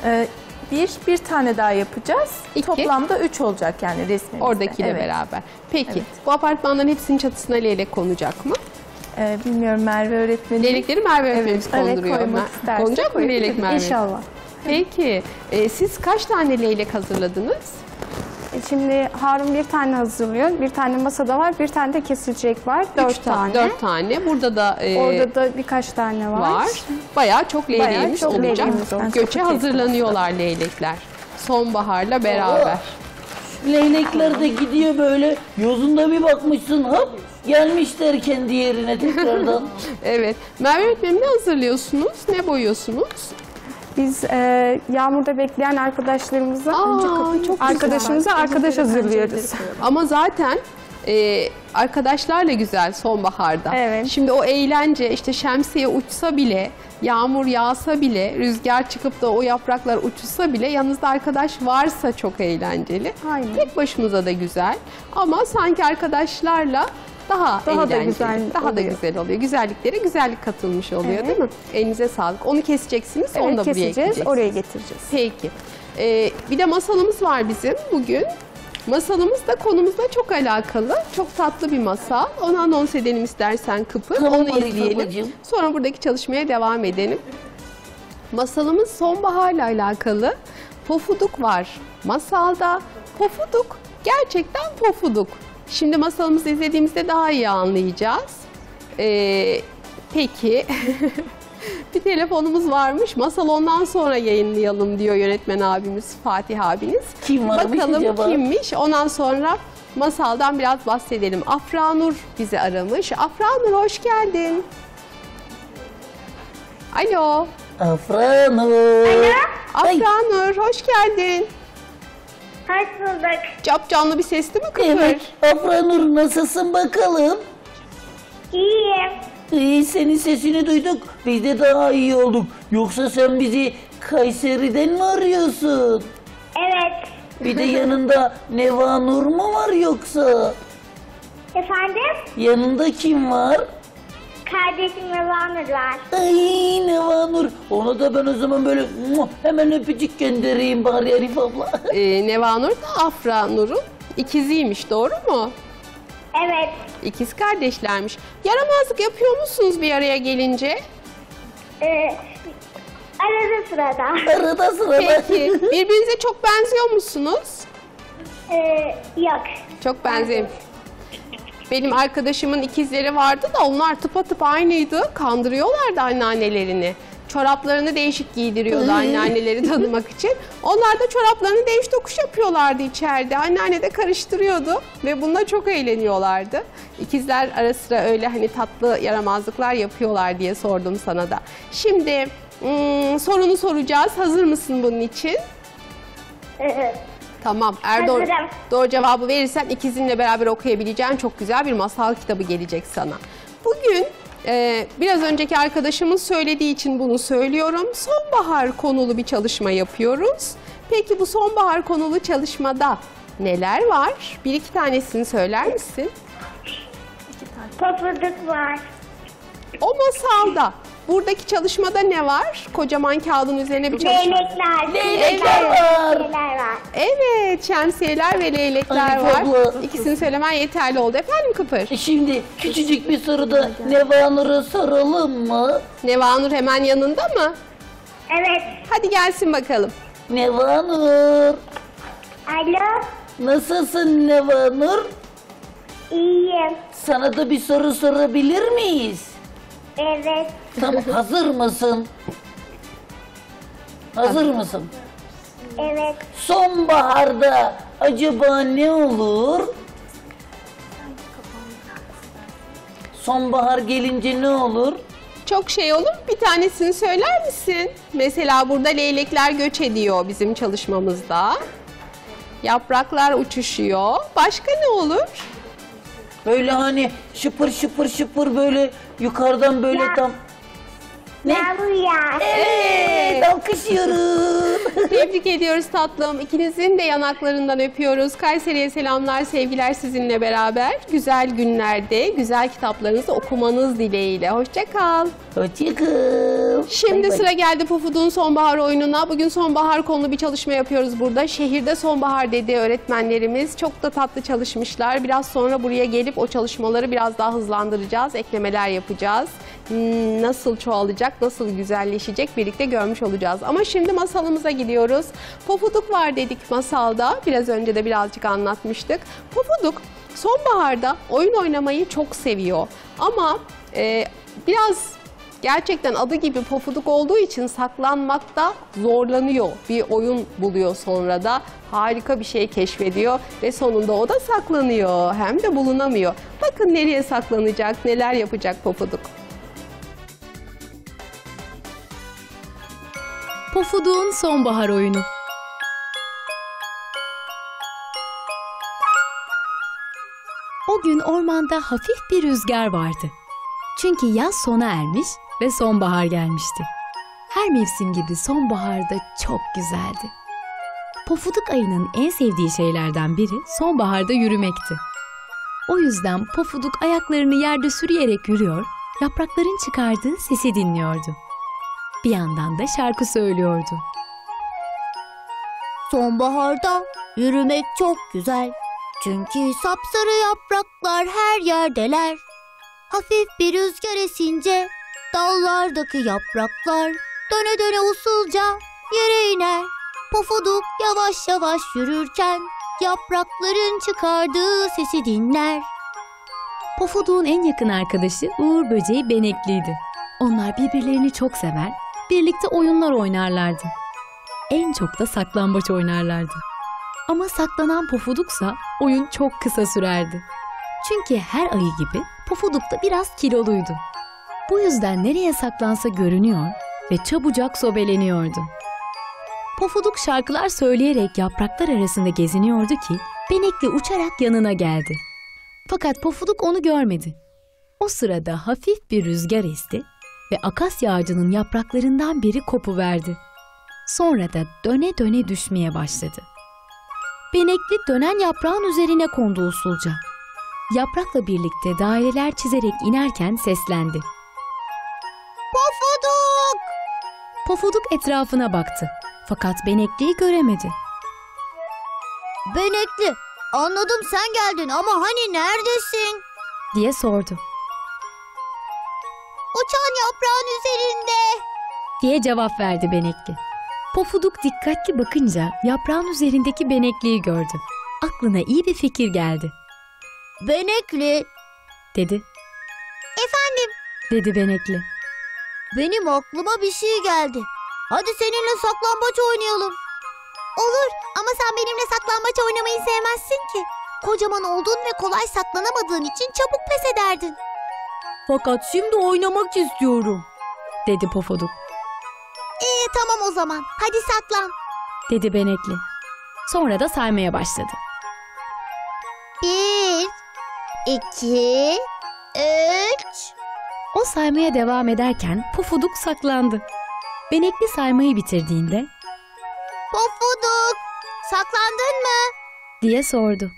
Bir tane daha yapacağız. İki. Toplamda 3 olacak yani resmimizde. Oradakiyle Evet. beraber. Peki Evet. bu apartmanların hepsinin çatısına leylek konacak mı? Bilmiyorum Merve öğretmenim. Leylekleri Merve öğretmenimiz konduruyor. koymak isterse Konacak mı koyabilir. leylek Merve? İnşallah. Peki siz kaç tane leylek hazırladınız? Şimdi Harun bir tane hazırlıyor. Bir tane masada var, bir tane de kesilecek var. 4 tane. 4 tane. Burada da Orada da birkaç tane var. Bayağı çok leyleğimiz Bayağı çok olacak. leyleğimiz olacak. Göçe hazırlanıyorlar leylekler. Sonbaharla beraber. Leylekler de gidiyor böyle. Yozunda bir bakmışsın hop gelmişler kendi yerine tekrardan. Evet. Merve öğretmenim ne hazırlıyorsunuz? Ne boyuyorsunuz? Biz yağmurda bekleyen arkadaşlarımıza çok arkadaşımıza arkadaş hazırlıyoruz. Ama zaten arkadaşlarla güzel sonbaharda. Evet. Şimdi o eğlence işte şemsiye uçsa bile, yağmur yağsa bile, rüzgar çıkıp da o yapraklar uçsa bile yanınızda arkadaş varsa çok eğlenceli. Aynen. Tek başımıza da güzel. Ama sanki arkadaşlarla daha da eğlenceli, güzel daha da oluyor. güzel oluyor. Güzelliklere güzellik katılmış oluyor değil mi? Elinize sağlık. Onu keseceksiniz, onu Evet, da buraya keseceğiz, ekleyeceksiniz. oraya getireceğiz. Peki. Bir de masalımız var bizim bugün. Masalımız da konumuzla çok alakalı. Çok tatlı bir masal. Onu anons edelim istersen Kıpır. Tamam, Onu Arif izleyelim. ablacığım. Sonra buradaki çalışmaya devam edelim. Masalımız sonbaharla alakalı. Pofuduk var masalda. Pofuduk gerçekten pofuduk. Şimdi masalımızı izlediğimizde daha iyi anlayacağız. Peki. Bir telefonumuz varmış. Masal ondan sonra yayınlayalım diyor yönetmen abimiz, Fatih abiniz. Kim varmış Bakalım acaba? kimmiş. Ondan sonra masaldan biraz bahsedelim. Afranur bizi aramış. Afranur hoş geldin. Alo. Afranur. Ay, Afranur hoş geldin. Hoş bulduk. Capcanlı bir sesli mi Kıpır? evet. Afranur nasılsın bakalım? İyiyim. İyi, senin sesini duyduk. Biz de daha iyi olduk. Yoksa sen bizi Kayseri'den mi arıyorsun? Evet. Bir de yanında Nevanur mu var yoksa? Efendim? Yanında kim var? Kardeşim Nevanur var. Ay Nevanur. Onu da ben o zaman böyle hemen öpücük göndereyim bari Arif abla. Nevanur da Afranur'un ikiziymiş, doğru mu? Evet. İkiz kardeşlermiş. Yaramazlık yapıyor musunuz bir araya gelince? Arada sırada. Arada sırada. Peki. Birbirinize çok benziyor musunuz? Yok. Çok benziyor. Benim arkadaşımın ikizleri vardı da onlar tıpatıp aynıydı. Kandırıyorlardı anneannelerini. Çoraplarını değişik giydiriyordu anneanneleri tanımak için. Onlar da çoraplarını değiş tokuş yapıyorlardı içeride. Anneanne de karıştırıyordu ve bununla çok eğleniyorlardı. İkizler ara sıra öyle hani tatlı yaramazlıklar yapıyorlar diye sordum sana da. Şimdi sorunu soracağız. Hazır mısın bunun için? Tamam. Eğer doğru, Hazırım. doğru cevabı verirsen ikizinle beraber okuyabileceğin çok güzel bir masal kitabı gelecek sana. Bugün biraz önceki arkadaşımız söylediği için bunu söylüyorum. Sonbahar konulu bir çalışma yapıyoruz. Peki bu sonbahar konulu çalışmada neler var? Bir iki tanesini söyler misin? Pofuduk var. O masalda, buradaki çalışmada ne var? Kocaman kağıdın üzerine bir çalışma. Leylekler. Leylekler var. Leylekler var. Evet, şemsiyeler ve leylekler Ay, var. abla. İkisini söylemen yeterli oldu. Efendim Kıpır? Şimdi küçücük bir soruda Nevanur'a soralım mı? Nevanur hemen yanında mı? Evet. Hadi gelsin bakalım. Nevanur. Alo. Nasılsın Nevanur? İyiyim. Sana da bir soru sorabilir miyiz? Evet. Tamam, hazır mısın? Hazır mısın? Evet. Sonbaharda acaba ne olur? Sonbahar gelince ne olur? Çok şey olur. Bir tanesini söyler misin? Mesela burada leylekler göç ediyor bizim çalışmamızda. Yapraklar uçuşuyor. Başka ne olur? Böyle hani şıpır şıpır şıpır böyle yukarıdan böyle Ya. tam... Ne? Yağmur yağar. Evet, alkışlıyoruz. Tebrik ediyoruz tatlım. İkinizin de yanaklarından öpüyoruz. Kayseri'ye selamlar, sevgiler sizinle beraber. Güzel günlerde, güzel kitaplarınızı okumanız dileğiyle. Hoşça kal. Hoşçakal. Şimdi Bay bay. sıra geldi Pufuduk'un sonbahar oyununa. Bugün sonbahar konulu bir çalışma yapıyoruz burada. Şehirde sonbahar dedi öğretmenlerimiz. Çok da tatlı çalışmışlar. Biraz sonra buraya gelip o çalışmaları biraz daha hızlandıracağız. Eklemeler yapacağız. Nasıl çoğalacak, nasıl güzelleşecek birlikte görmüş olacağız. Ama şimdi masalımıza gidiyoruz. Pofuduk var dedik masalda. Biraz önce de birazcık anlatmıştık. Pofuduk sonbaharda oyun oynamayı çok seviyor. Ama biraz gerçekten adı gibi pofuduk olduğu için saklanmakta zorlanıyor. Bir oyun buluyor sonra da. Harika bir şey keşfediyor ve sonunda o da saklanıyor. Hem de bulunamıyor. Bakın nereye saklanacak, neler yapacak pofuduk. Pofuduk'un sonbahar oyunu. O gün ormanda hafif bir rüzgar vardı. Çünkü yaz sona ermiş ve sonbahar gelmişti. Her mevsim gibi sonbahar da çok güzeldi. Pofuduk ayının en sevdiği şeylerden biri sonbaharda yürümekti. O yüzden Pofuduk ayaklarını yerde sürüyerek yürüyor, yaprakların çıkardığı sesi dinliyordu. Bir yandan da şarkı söylüyordu. Sonbaharda yürümek çok güzel. Çünkü sapsarı yapraklar her yerdeler. Hafif bir rüzgar esince dallardaki yapraklar döne döne usulca yere iner. Pofuduk yavaş yavaş yürürken yaprakların çıkardığı sesi dinler. Pofuduk'un en yakın arkadaşı Uğur Böceği Benekli'ydi. Onlar birbirlerini çok sever, birlikte oyunlar oynarlardı. En çok da saklambaç oynarlardı. Ama saklanan Pofuduk'sa oyun çok kısa sürerdi. Çünkü her ayı gibi Pofuduk da biraz kiloluydu. Bu yüzden nereye saklansa görünüyor ve çabucak sobeleniyordu. Pofuduk şarkılar söyleyerek yapraklar arasında geziniyordu ki Benekli uçarak yanına geldi. Fakat Pofuduk onu görmedi. O sırada hafif bir rüzgar esti ve akasya ağacının yapraklarından biri kopuverdi. Sonra da döne döne düşmeye başladı. Benekli dönen yaprağın üzerine kondu usulca. Yaprakla birlikte daireler çizerek inerken seslendi. Pofuduk! Pofuduk etrafına baktı. Fakat Benekli'yi göremedi. Benekli, anladım sen geldin ama hani neredesin? Diye sordu. Uçan yaprağın üzerinde. Diye cevap verdi Benekli. Pofuduk dikkatli bakınca yaprağın üzerindeki Benekli'yi gördü. Aklına iyi bir fikir geldi. Benekli, Dedi. efendim, Dedi Benekli. benim aklıma bir şey geldi. Hadi seninle saklambaç oynayalım. Olur ama sen benimle saklambaç oynamayı sevmezsin ki. Kocaman olduğun ve kolay saklanamadığın için çabuk pes ederdin. Fakat şimdi oynamak istiyorum. Dedi Pofuduk. Tamam o zaman. Hadi saklan. Dedi Benekli. Sonra da saymaya başladı. 1, 2, 3. O saymaya devam ederken Pofuduk saklandı. Benekli saymayı bitirdiğinde Pofuduk, saklandın mı? diye sordu.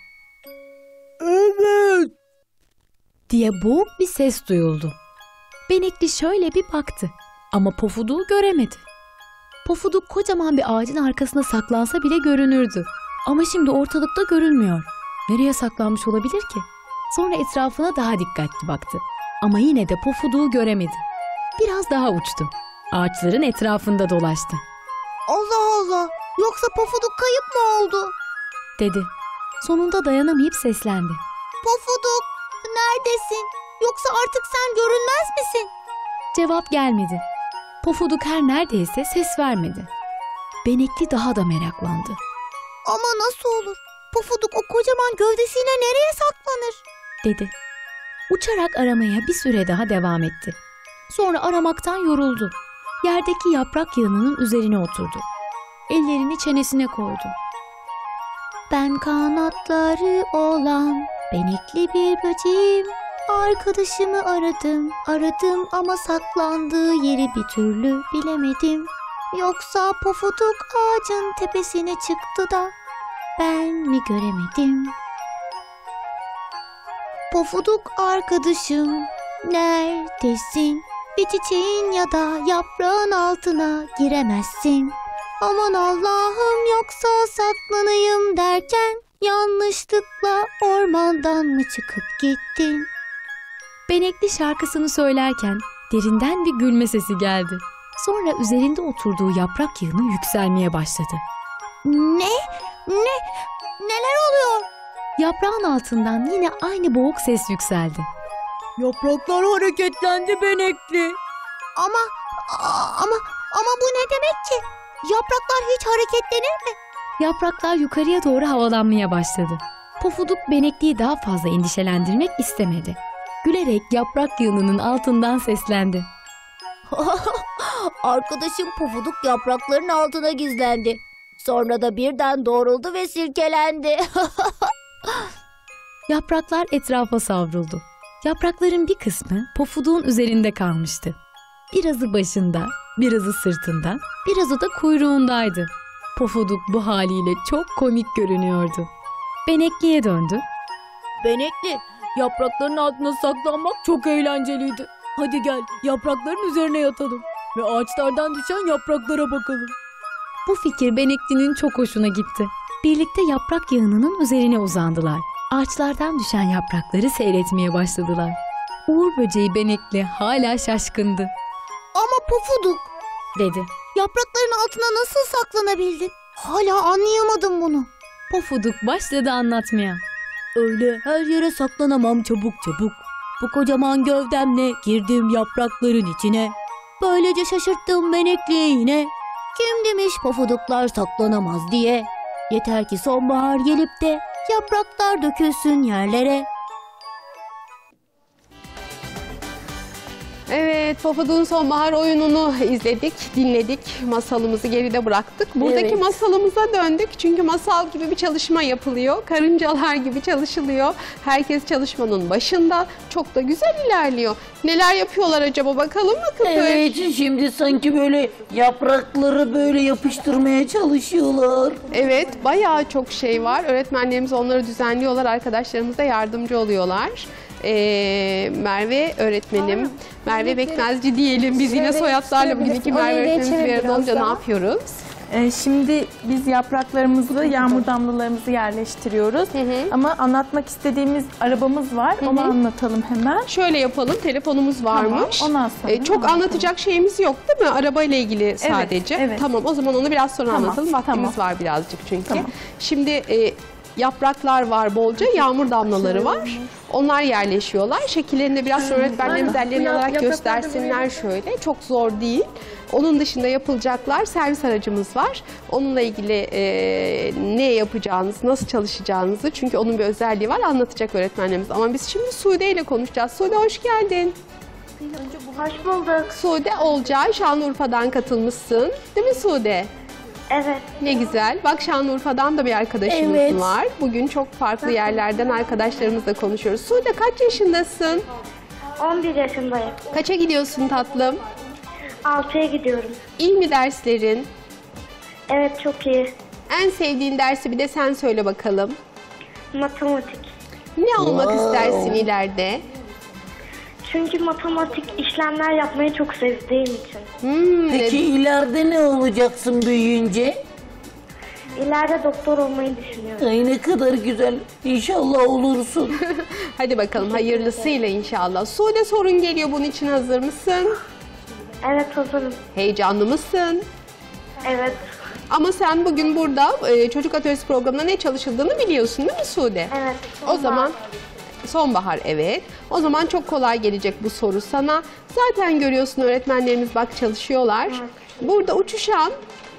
Evet. Diye boğuk bir ses duyuldu. Benekli şöyle bir baktı ama Pofuduk'u göremedi. Pofuduk kocaman bir ağacın arkasına saklansa bile görünürdü. Ama şimdi ortalıkta görünmüyor. Nereye saklanmış olabilir ki? Sonra etrafına daha dikkatli baktı. Ama yine de Pofuduk'u göremedi. Biraz daha uçtu. Ağaçların etrafında dolaştı. Allah Allah, yoksa Pofuduk kayıp mı oldu? Dedi. Sonunda dayanamayıp seslendi. Pofuduk, neredesin? Yoksa artık sen görünmez misin? Cevap gelmedi. Pofuduk her neredeyse ses vermedi. Benekli daha da meraklandı. Ama nasıl olur? Pofuduk o kocaman gövdesiyle nereye saklanır? Dedi. Uçarak aramaya bir süre daha devam etti. Sonra aramaktan yoruldu. Yerdeki yaprak yığınının üzerine oturdu. Ellerini çenesine koydu. Ben kanatları olan benekli bir böceğim. Arkadaşımı aradım ama saklandığı yeri bir türlü bilemedim. Yoksa Pofuduk ağacın tepesine çıktı da ben mi göremedim? Pofuduk arkadaşım, neredesin? Bir çiçeğin ya da yaprağın altına giremezsin. Aman Allah'ım, yoksa saklanayım derken yanlışlıkla ormandan mı çıkıp gittin? Benekli şarkısını söylerken derinden bir gülme sesi geldi. Sonra üzerinde oturduğu yaprak yığını yükselmeye başladı. Neler oluyor? Yaprağın altından yine aynı boğuk ses yükseldi. Yapraklar hareketlendi Benekli. Ama bu ne demek ki? Yapraklar hiç hareketlenir mi? Yapraklar yukarıya doğru havalanmaya başladı. Pofuduk Benekli'yi daha fazla endişelendirmek istemedi. Gülerek yaprak yığınının altından seslendi. Arkadaşım Pofuduk yaprakların altına gizlendi. Sonra da birden doğruldu ve sirkelendi. Yapraklar etrafa savruldu. Yaprakların bir kısmı Pofuduk'un üzerinde kalmıştı. Birazı başında, birazı sırtında, birazı da kuyruğundaydı. Pofuduk bu haliyle çok komik görünüyordu. Benekli'ye döndü. Benekli, Yaprakların altına saklanmak çok eğlenceliydi. Hadi gel, yaprakların üzerine yatalım ve ağaçlardan düşen yapraklara bakalım. Bu fikir Benekli'nin çok hoşuna gitti. Birlikte yaprak yığınının üzerine uzandılar. Ağaçlardan düşen yaprakları seyretmeye başladılar. Uğur böceği Benekli hala şaşkındı. Ama Pofuduk, Dedi. yaprakların altına nasıl saklanabildin? Hala anlayamadım bunu. Pofuduk başladı anlatmaya. Öyle her yere saklanamam çabuk çabuk. Bu kocaman gövdemle girdim yaprakların içine. Böylece şaşırttım Benekli'yi yine. Kim demiş pofuduklar saklanamaz diye? Yeter ki sonbahar gelip de yapraklar dökülsün yerlere. Evet, Pofuduk'un sonbahar oyununu izledik, dinledik, masalımızı geride bıraktık. Buradaki masalımıza döndük çünkü masal gibi bir çalışma yapılıyor. Karıncalar gibi çalışılıyor. Herkes çalışmanın başında. Çok da güzel ilerliyor. Neler yapıyorlar acaba, bakalım mı Kıpır? Evet, şimdi sanki böyle yaprakları böyle yapıştırmaya çalışıyorlar. Evet, bayağı çok şey var. Öğretmenlerimiz onları düzenliyorlar, arkadaşlarımız da yardımcı oluyorlar. Merve öğretmenim, Merve Bekmezci diyelim. Biz yine soyadlarla bildik ki Merve öğretmenimiz bir arada olunca ne yapıyoruz? Şimdi biz yapraklarımızı, yağmur damlalarımızı yerleştiriyoruz. Ama anlatmak istediğimiz arabamız var. Onu anlatalım hemen. Şöyle yapalım, telefonumuz varmış. Tamam, ondan sonra çok anlatacak şeyimiz yok değil mi? Arabayla ilgili sadece. evet. Tamam, o zaman onu biraz sonra Tamam, anlatalım. Vaktimiz tamam. var birazcık çünkü. Tamam. Şimdi yapraklar var bolca, yağmur damlaları var. Onlar yerleşiyorlar. Şekillerini de biraz sonra öğretmenlerimiz ellerini alarak göstersinler şöyle. Çok zor değil. Onun dışında yapılacaklar, servis aracımız var. Onunla ilgili ne yapacağınızı, nasıl çalışacağınızı, çünkü onun bir özelliği var, anlatacak öğretmenlerimiz. Ama biz şimdi Sude ile konuşacağız. Sude hoş geldin. Hoş bulduk. Sude Olcay, Şanlıurfa'dan katılmışsın. Değil mi Sude? Evet. Ne güzel. Bak, Şanlıurfa'dan da bir arkadaşımız var. Bugün çok farklı yerlerden arkadaşlarımızla konuşuyoruz. Sude, kaç yaşındasın? 11 yaşındayım. Kaça gidiyorsun tatlım? 6'ya gidiyorum. İyi mi derslerin? Evet, çok iyi. En sevdiğin dersi bir de sen söyle bakalım. Matematik. Ne olmak istersin ileride? Çünkü matematik işlemler yapmayı çok sevdiğim için. Peki ileride ne olacaksın büyüyünce? İleride doktor olmayı düşünüyorum. Ay ne kadar güzel. İnşallah olursun. Hadi bakalım, hayırlısıyla inşallah. Sude, sorun geliyor, bunun için hazır mısın? Evet, hazırım. Heyecanlı mısın? Evet. Ama sen bugün burada çocuk atölyesi programında ne çalışıldığını biliyorsun değil mi Sude? Evet. O zaman sonbahar, evet. O zaman çok kolay gelecek bu soru sana. Zaten görüyorsun, öğretmenlerimiz bak çalışıyorlar. Burada uçuşan,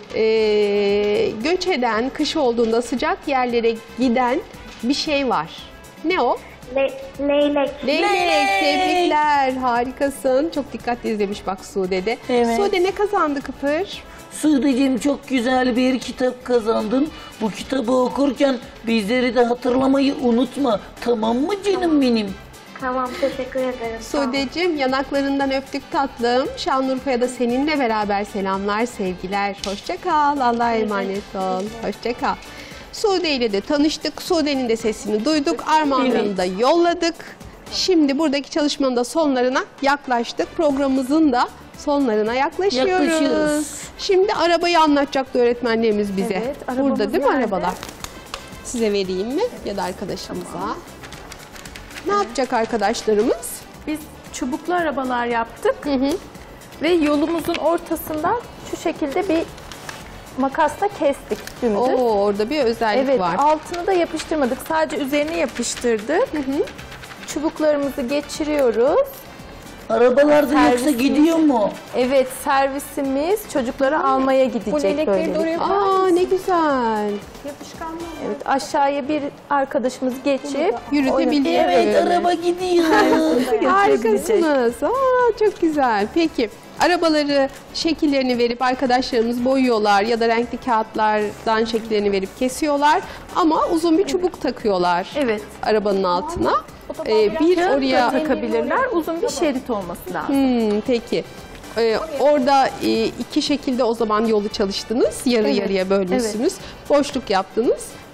göç eden, kış olduğunda sıcak yerlere giden bir şey var. Ne o? Leylek. Leylek. Tebrikler. Harikasın. Çok dikkatli izlemiş bak Sude'de. Evet. Sude, ne kazandı Kıpır? Sude'cim, çok güzel bir kitap kazandın. Bu kitabı okurken bizleri de hatırlamayı unutma. Tamam mı canım benim? Tamam, teşekkür ederim. Sude'cim, yanaklarından öptük tatlım. Şanlıurfa'ya da seninle beraber selamlar, sevgiler. Hoşça kal. Allah'a emanet ol. Hoşça kal. Sude ile de tanıştık. Sude'nin de sesini duyduk. Armağanını da yolladık. Şimdi buradaki çalışmanın da sonlarına yaklaştık. Programımızın da sonlarına yaklaşıyoruz. Yaklaşıyoruz. Şimdi arabayı anlatacaktı öğretmenlerimiz bize. Evet, arabamız Burada değil mi nerede? arabalar? Size vereyim mi? Ya da arkadaşımıza. Ne yapacak arkadaşlarımız? Biz çubuklu arabalar yaptık. Ve yolumuzun ortasından şu şekilde bir makasla kestik dümdüz. Oo, orada bir özellik Evet, var. altını da yapıştırmadık. Sadece üzerine yapıştırdık. Çubuklarımızı geçiriyoruz. Arabalar da yoksa gidiyor mu? Evet, servisimiz çocukları almaya gidecek böylelikle. Aa, ne güzel. Evet, aşağıya bir arkadaşımız geçip Yürütebiliyor. Evet, araba gidiyor. Harikasınız. Aa, çok güzel. Peki, arabaları şekillerini verip arkadaşlarımız boyuyorlar ya da renkli kağıtlardan şekillerini verip kesiyorlar. Ama uzun bir çubuk takıyorlar arabanın altına. Bir oraya takabilirler. Uzun bir şerit olması lazım. Peki. Orada iki şekilde o zaman yolu çalıştınız. Yarı yarıya bölmüşsünüz. Boşluk yaptınız.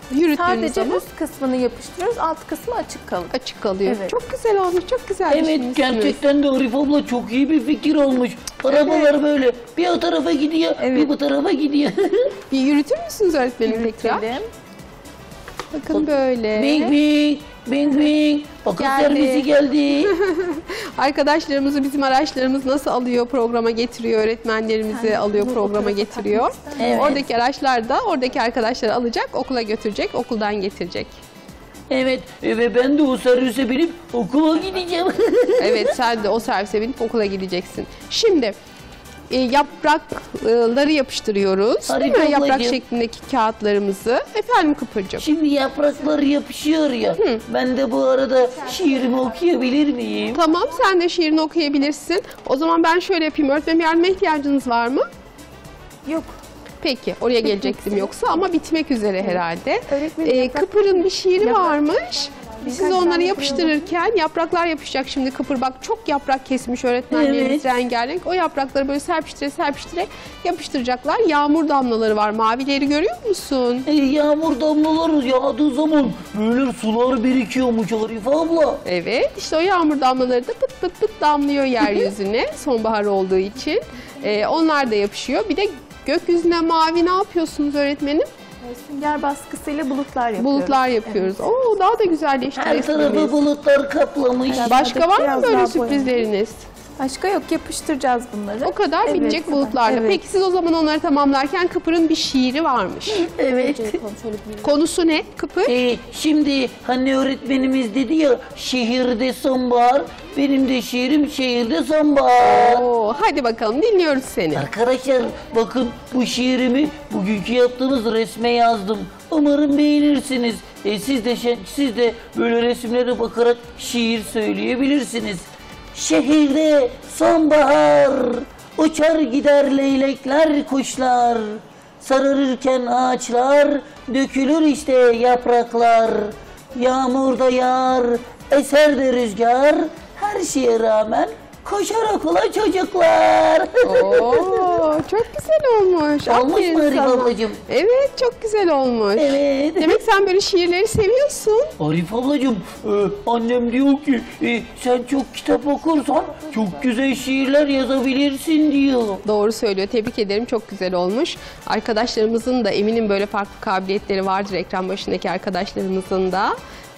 Yürüttüğünüz Sadece zaman üst kısmını yapıştırıyoruz, alt kısmı açık kalır. açık kalıyor. Evet. Çok güzel olmuş, çok güzel Evet, düşünmüşsünüz. gerçekten de Arif abla çok iyi bir fikir olmuş. Arabalar böyle bir o tarafa gidiyor, bir bu tarafa gidiyor. Bir yürütür müsünüz öğretmenim tekrar? Yürütelim. Bakın böyle. Bing bing, bing bing. Akıl Geldi. servisi geldi. Arkadaşlarımızı bizim araçlarımız nasıl alıyor, programa getiriyor, öğretmenlerimizi alıyor, programa getiriyor. Evet. Oradaki araçlar da oradaki arkadaşları alacak, okula götürecek, okuldan getirecek. Evet, ve ben de o servise binip okula gideceğim. Evet, sen de o servise binip okula gideceksin. Şimdi yaprakları yapıştırıyoruz. Değil mi? Harika Yaprak ablacığım. şeklindeki kağıtlarımızı. Efendim Kıpırcığım. Şimdi yapraklar yapışıyor ya. Ben de bu arada şiirimi okuyabilir miyim? Tamam, sen de şiirini okuyabilirsin. O zaman ben şöyle yapayım. Öğretmenim, yardıma ihtiyacınız var mı? Yok. Peki, oraya gelecektim yoksa ama bitmek üzere herhalde. Öğretmenim, Kıpır'ın bir şiiri varmış. Siz Birkaç onları tane yapıştırırken yapraklar yapışacak şimdi Kıpır. Bak çok yaprak kesmiş öğretmenlerimiz rengarenk. O yaprakları böyle serpiştire yapıştıracaklar. Yağmur damlaları var. Mavileri görüyor musun? Yağmur damlaları yağdığı zaman böyle sular birikiyormuş Arif abla. Evet, işte o yağmur damlaları da pıt pıt pıt damlıyor yeryüzüne sonbahar olduğu için. Onlar da yapışıyor. Bir de gökyüzüne mavi ne yapıyorsunuz öğretmenim? Sünger baskısıyla bulutlar yapıyoruz. Bulutlar yapıyoruz. Oo, daha da güzelleşti Her tarafı resmimiz. bulutlar kaplamış. Başka var mı Biraz böyle daha sürprizleriniz? Başka yok, yapıştıracağız bunları. O kadar Evet, bitecek bulutlarla. evet. Peki siz o zaman onları tamamlarken Kıpır'ın bir şiiri varmış. Evet. Konusu ne Kıpır? Şimdi hani öğretmenimiz dedi ya şehirde sonbahar, benim de şiirim şehirde sonbahar. Oo, hadi bakalım dinliyoruz seni. Arkadaşlar bakın bu şiirimi bugünkü yaptığımız resme yazdım. Umarım beğenirsiniz. Siz de böyle resimlere bakarak şiir söyleyebilirsiniz. Şehirde sonbahar, uçar gider leylekler, kuşlar. Sararırken ağaçlar, dökülür işte yapraklar. Yağmur da yağar, eser de rüzgar. Her şeye rağmen koşar okula çocuklar. Oo, çok güzel olmuş. Olmuş Aferin mu Arif sana. ablacığım? Evet, çok güzel olmuş. Evet. Demek sen böyle şiirleri seviyorsun. Arif ablacığım, annem diyor ki sen çok kitap okursan çok güzel şiirler yazabilirsin diyor. Doğru söylüyor. Tebrik ederim. Çok güzel olmuş. Arkadaşlarımızın da eminim böyle farklı kabiliyetleri vardır. Ekran başındaki arkadaşlarımızın da.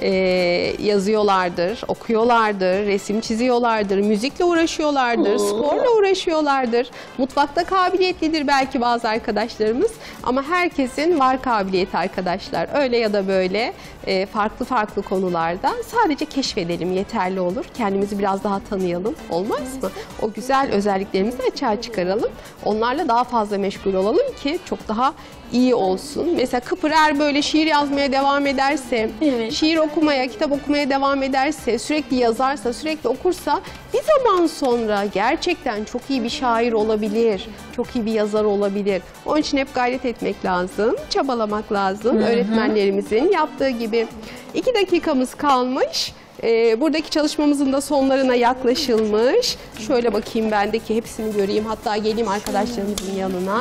Yazıyorlardır, okuyorlardır, resim çiziyorlardır, müzikle uğraşıyorlardır, sporla uğraşıyorlardır. Mutfakta kabiliyetlidir belki bazı arkadaşlarımız ama herkesin var kabiliyeti arkadaşlar. Öyle ya da böyle farklı konularda sadece keşfedelim yeterli olur. Kendimizi biraz daha tanıyalım. Olmaz mı? O güzel özelliklerimizi açığa çıkaralım. Onlarla daha fazla meşgul olalım ki çok daha iyi olsun. Mesela Kıpır eğer böyle şiir yazmaya devam ederse, şiir okumaya, kitap okumaya devam ederse, sürekli yazarsa, sürekli okursa bir zaman sonra gerçekten çok iyi bir şair olabilir, çok iyi bir yazar olabilir. Onun için hep gayret etmek lazım, çabalamak lazım. Öğretmenlerimizin yaptığı gibi. 2 dakikamız kalmış. Buradaki çalışmamızın da sonlarına yaklaşılmış. Şöyle bakayım bendeki hepsini göreyim. Hatta geleyim arkadaşlarımızın yanına.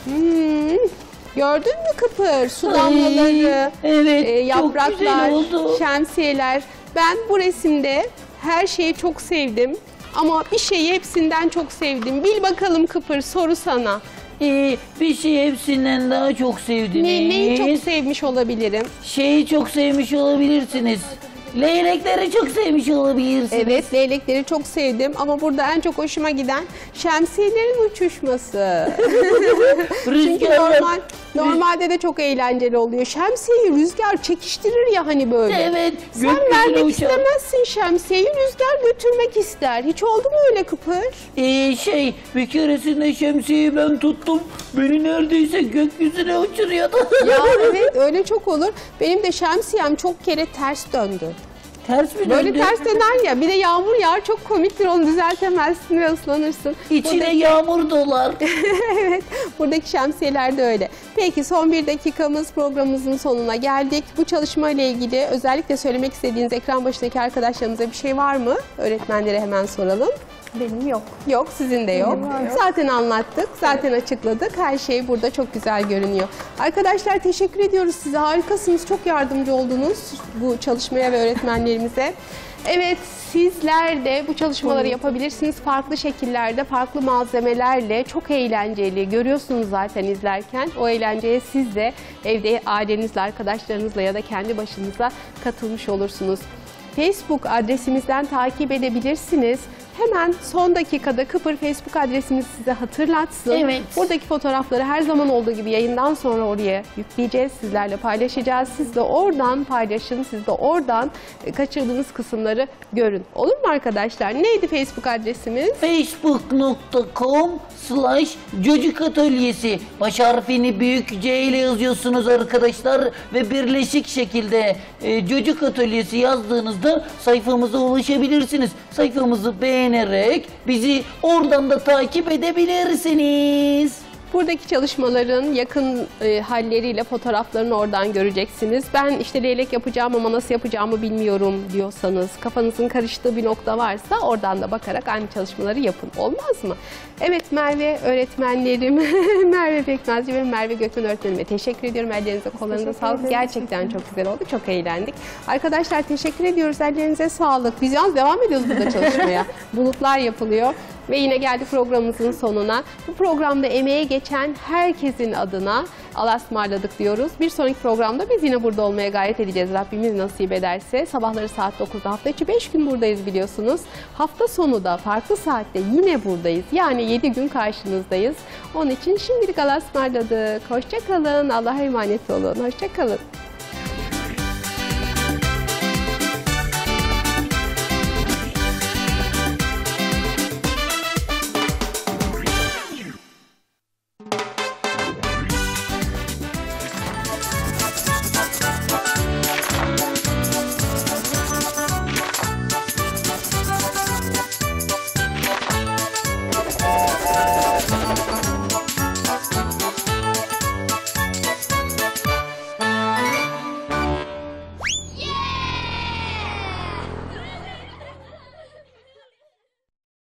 Gördün mü Kıpır? Su damlaları, Evet, yapraklar, çok güzel oldu. şemsiyeler. Ben bu resimde her şeyi çok sevdim. Ama bir şeyi hepsinden çok sevdim. Bil bakalım Kıpır, soru sana. Bir şey hepsinden daha çok sevdiniz. Neyi çok sevmiş olabilirim? Şeyi çok sevmiş olabilirsiniz. Leylekleri çok sevmiş olabilirsiniz. Evet, leylekleri çok sevdim ama burada en çok hoşuma giden şemsiyelerin uçuşması. Çünkü Rüzgarlar. normalde de çok eğlenceli oluyor. Şemsiyeyi rüzgar çekiştirir ya hani böyle. Evet, Sen gökyüzüne vermek uçar. istemezsin şemsiyeyi, rüzgar götürmek ister. Hiç oldu mu öyle Kıpır? Bir keresinde şemsiyeyi ben tuttum. Beni neredeyse gökyüzüne uçuruyordu. Ya evet, öyle çok olur. Benim de şemsiyem çok kere ters döndü. Ters mi Böyle döndü? ters döner ya, bir de yağmur yağar, çok komiktir, onu düzeltemezsin ve ıslanırsın. İçine yağmur dolar. Evet, buradaki şemsiyeler de öyle. Peki son 1 dakikamız, programımızın sonuna geldik. Bu çalışma ile ilgili özellikle söylemek istediğiniz ekran başındaki arkadaşlarımıza bir şey var mı? Öğretmenlere hemen soralım. Benim yok. Yok, sizin de yok. Benim var. Zaten anlattık, zaten açıkladık. Her şey burada çok güzel görünüyor. Arkadaşlar teşekkür ediyoruz size. Harikasınız, çok yardımcı oldunuz bu çalışmaya ve öğretmenlerimize. Evet, sizler de bu çalışmaları yapabilirsiniz. Farklı şekillerde, farklı malzemelerle çok eğlenceli. Görüyorsunuz zaten izlerken. O eğlenceye siz de evde ailenizle, arkadaşlarınızla ya da kendi başınıza katılmış olursunuz. Facebook adresimizden takip edebilirsiniz. Hemen son dakikada Kıpır Facebook adresimiz size hatırlatsın. Evet. Buradaki fotoğrafları her zaman olduğu gibi yayından sonra oraya yükleyeceğiz. Sizlerle paylaşacağız. Siz de oradan paylaşın. Siz de oradan kaçırdığınız kısımları görün. Olur mu arkadaşlar? Neydi Facebook adresimiz? Facebook.com/Çocuk Atölyesi. Baş harfini büyük C ile yazıyorsunuz arkadaşlar ve birleşik şekilde Çocuk Atölyesi yazdığınızda sayfamıza ulaşabilirsiniz. Sayfamızı beğenerek bizi oradan da takip edebilirsiniz. Buradaki çalışmaların yakın halleriyle fotoğraflarını oradan göreceksiniz. Ben işte leylek yapacağım ama nasıl yapacağımı bilmiyorum diyorsanız, kafanızın karıştığı bir nokta varsa oradan da bakarak aynı çalışmaları yapın. Olmaz mı? Evet, Merve öğretmenlerim, Merve Pekmezci ve Merve Gökmen öğretmenime teşekkür ediyorum. Ellerinize, kollarınıza sağlık. Gerçekten çok güzel oldu. Çok eğlendik. Arkadaşlar teşekkür ediyoruz. Ellerinize sağlık. Biz yalnız devam ediyoruz burada çalışmaya. Bulutlar yapılıyor. Ve yine geldik programımızın sonuna. Bu programda emeğe geçen herkesin adına Allah'a ısmarladık diyoruz. Bir sonraki programda biz yine burada olmaya gayret edeceğiz. Rabbimiz nasip ederse. Sabahları saat 9'da, hafta içi 5 gün buradayız biliyorsunuz. Hafta sonu da farklı saatte yine buradayız. Yani 7 gün karşınızdayız. Onun için şimdilik Allah'a ısmarladık. Hoşça kalın. Allah'a emanet olun. Hoşça kalın.